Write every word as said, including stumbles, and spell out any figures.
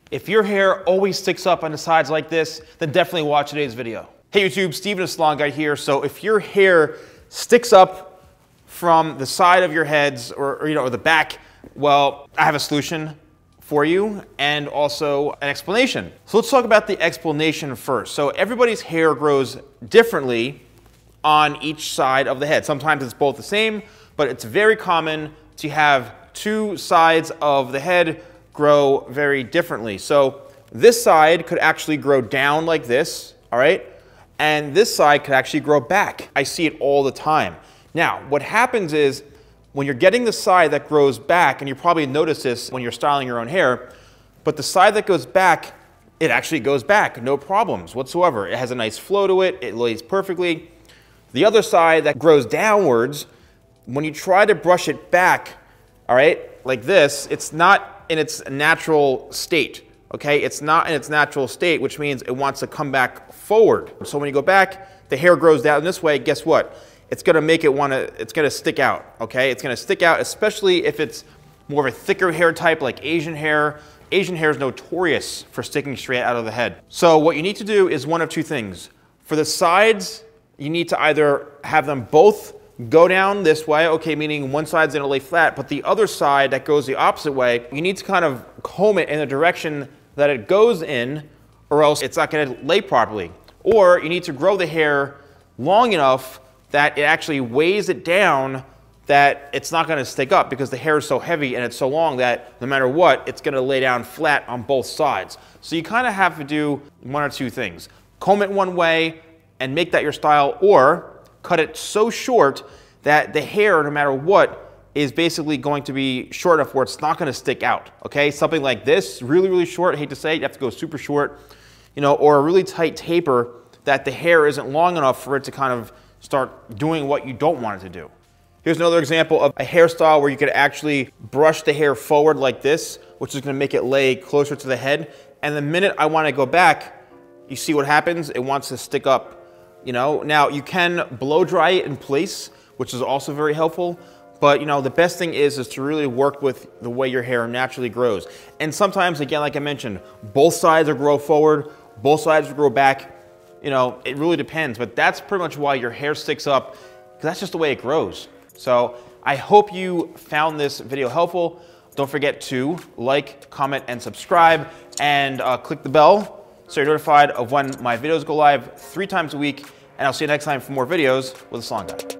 If your hair always sticks up on the sides like this, then definitely watch today's video. Hey YouTube, Steven the Salon Guy here. So if your hair sticks up from the side of your heads or, or you know, or the back, well, I have a solution for you and also an explanation. So let's talk about the explanation first. So everybody's hair grows differently on each side of the head. Sometimes it's both the same, but it's very common to have two sides of the head grow very differently. So this side could actually grow down like this, all right? And this side could actually grow back. I see it all the time. Now, what happens is when you're getting the side that grows back, and you probably notice this when you're styling your own hair, but the side that goes back, it actually goes back, no problems whatsoever. It has a nice flow to it, it lays perfectly. The other side that grows downwards, when you try to brush it back, all right, like this, it's not in its natural state, okay? It's not in its natural state, which means it wants to come back forward. So when you go back, the hair grows down this way, guess what? It's gonna make it wanna, it's gonna stick out, okay? It's gonna stick out, especially if it's more of a thicker hair type like Asian hair. Asian hair is notorious for sticking straight out of the head. So what you need to do is one of two things. For the sides, you need to either have them both go down this way, okay, meaning one side's gonna lay flat, but the other side that goes the opposite way, you need to kind of comb it in the direction that it goes in, or else it's not gonna lay properly. Or you need to grow the hair long enough that it actually weighs it down that it's not gonna stick up because the hair is so heavy and it's so long that no matter what, it's gonna lay down flat on both sides. So you kind of have to do one or two things. Comb it one way and make that your style, or cut it so short that the hair, no matter what, is basically going to be short enough where it's not gonna stick out, okay? Something like this, really, really short, I hate to say it, you have to go super short, you know, or a really tight taper that the hair isn't long enough for it to kind of start doing what you don't want it to do. Here's another example of a hairstyle where you could actually brush the hair forward like this, which is gonna make it lay closer to the head. And the minute I wanna go back, you see what happens? It wants to stick up, you know? Now, you can blow dry it in place, which is also very helpful. But, you know, the best thing is, is to really work with the way your hair naturally grows. And sometimes, again, like I mentioned, both sides will grow forward, both sides will grow back. You know, it really depends, but that's pretty much why your hair sticks up, because that's just the way it grows. So I hope you found this video helpful. Don't forget to like, comment, and subscribe, and uh, click the bell so you're notified of when my videos go live three times a week. And I'll see you next time for more videos with the Salon Guy.